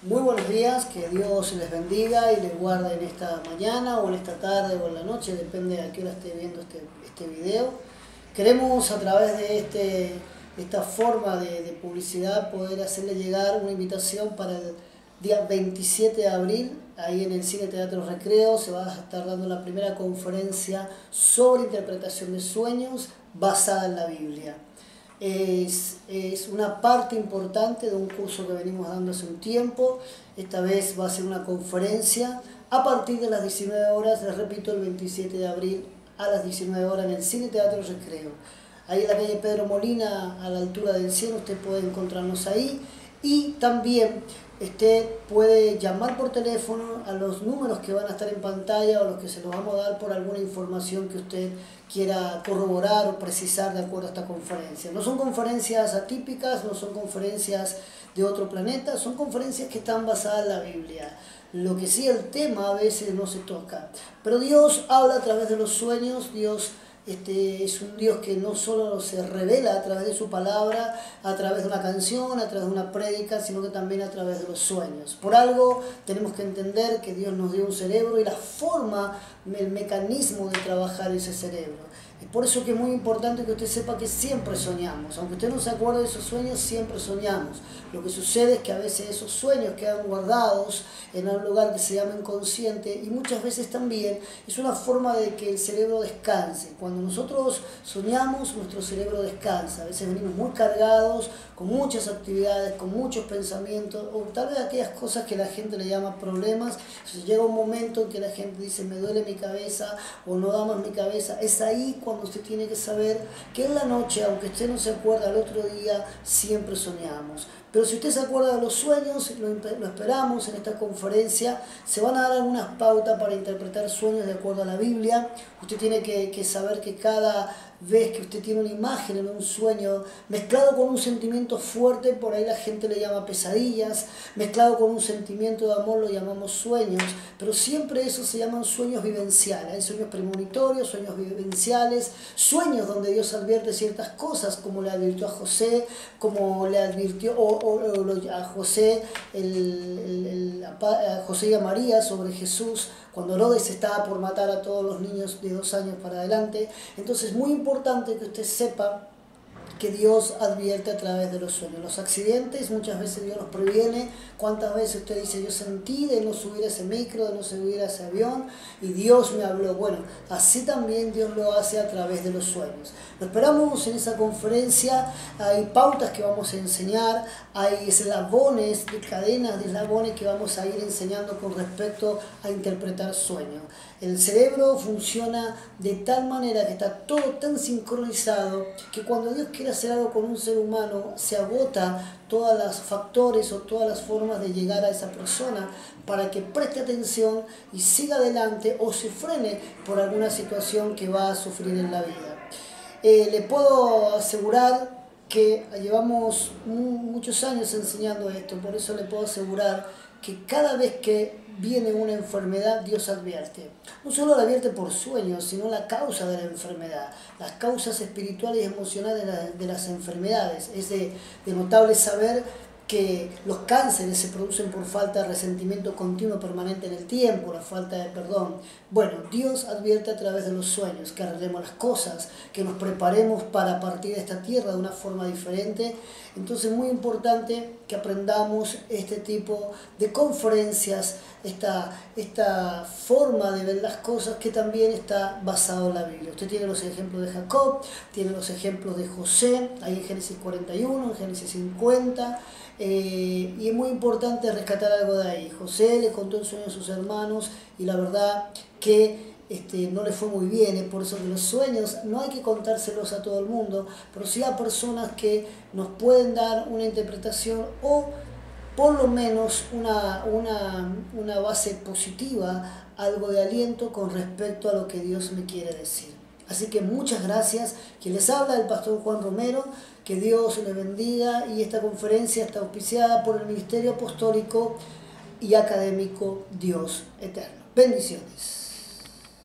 Muy buenos días, que Dios les bendiga y les guarde en esta mañana o en esta tarde o en la noche, depende a qué hora esté viendo este video. Queremos a través de esta forma de publicidad poder hacerle llegar una invitación para el día 27 de abril, ahí en el Cine Teatro Recreo se va a estar dando la primera conferencia sobre interpretación de sueños basada en la Biblia. Es una parte importante de un curso que venimos dando hace un tiempo. Esta vez va a ser una conferencia a partir de las 19 horas, les repito, el 27 de abril a las 19 horas en el Cine Teatro Recreo. Ahí en la calle Pedro Molina, a la altura del cielo, usted puede encontrarnos ahí. Y también usted puede llamar por teléfono a los números que van a estar en pantalla o los que se los vamos a dar por alguna información que usted quiera corroborar o precisar de acuerdo a esta conferencia. No son conferencias atípicas, no son conferencias de otro planeta, son conferencias que están basadas en la Biblia. Lo que sí, el tema a veces no se toca. Pero Dios habla a través de los sueños. Dios es un Dios que no solo se revela a través de su palabra, a través de una canción, a través de una prédica, sino que también a través de los sueños. Por algo tenemos que entender que Dios nos dio un cerebro y la forma, el mecanismo de trabajar ese cerebro. Es por eso que es muy importante que usted sepa que siempre soñamos. Aunque usted no se acuerde de esos sueños, siempre soñamos. Lo que sucede es que a veces esos sueños quedan guardados en un lugar que se llama inconsciente y muchas veces también es una forma de que el cerebro descanse. Cuando nosotros soñamos, nuestro cerebro descansa. A veces venimos muy cargados, con muchas actividades, con muchos pensamientos, o tal vez aquellas cosas que la gente le llama problemas. Entonces llega un momento en que la gente dice, me duele mi cabeza o no da más mi cabeza. Es ahí cuando usted tiene que saber que en la noche, aunque usted no se acuerda al otro día, siempre soñamos. Pero si usted se acuerda de los sueños, lo esperamos en esta conferencia, se van a dar algunas pautas para interpretar sueños de acuerdo a la Biblia. Usted tiene que saber que cada vez que usted tiene una imagen en un sueño, mezclado con un sentimiento fuerte, por ahí la gente le llama pesadillas, mezclado con un sentimiento de amor lo llamamos sueños, pero siempre eso se llaman sueños vivenciales. Hay sueños premonitorios, sueños vivenciales, sueños donde Dios advierte ciertas cosas, como le advirtió a José, como le advirtió a José, a José y a María sobre Jesús, cuando Herodes estaba por matar a todos los niños de 2 años para adelante. Entonces es muy importante que usted sepa que Dios advierte a través de los sueños. Los accidentes, muchas veces Dios los previene. ¿Cuántas veces usted dice, yo sentí de no subir a ese micro, de no subir a ese avión, y Dios me habló? Bueno, así también Dios lo hace a través de los sueños. Lo esperamos en esa conferencia. Hay pautas que vamos a enseñar, hay eslabones, cadenas de eslabones que vamos a ir enseñando con respecto a interpretar sueños. El cerebro funciona de tal manera que está todo tan sincronizado que cuando Dios quiere hacer algo con un ser humano, se agota todos los factores o todas las formas de llegar a esa persona para que preste atención y siga adelante o se frene por alguna situación que va a sufrir en la vida. Le puedo asegurar que llevamos muchos años enseñando esto, por eso le puedo asegurar que cada vez que viene una enfermedad, Dios advierte. No solo la advierte por sueños, sino la causa de la enfermedad, las causas espirituales y emocionales de las enfermedades. Es de notable saber que los cánceres se producen por falta de resentimiento continuo permanente en el tiempo, la falta de perdón. Bueno, Dios advierte a través de los sueños, que arreglemos las cosas, que nos preparemos para partir de esta tierra de una forma diferente. Entonces es muy importante que aprendamos este tipo de conferencias, esta forma de ver las cosas que también está basado en la Biblia. Usted tiene los ejemplos de Jacob, tiene los ejemplos de José, ahí en Génesis 41, en Génesis 50, y es muy importante rescatar algo de ahí. José le contó el sueño a sus hermanos y la verdad que no le fue muy bien. Por eso que los sueños no hay que contárselos a todo el mundo, pero sí a personas que nos pueden dar una interpretación o por lo menos una base positiva, algo de aliento con respecto a lo que Dios me quiere decir. Así que muchas gracias. Quien les habla, el pastor Juan Romero. Que Dios les bendiga, y esta conferencia está auspiciada por el Ministerio Apostólico y Académico Dios Eterno. Bendiciones.